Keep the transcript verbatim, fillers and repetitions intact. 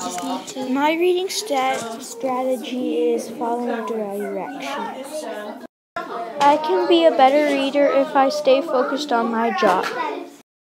just need to... My reading stat strategy is following directions. I can be a better reader if I stay focused on my job.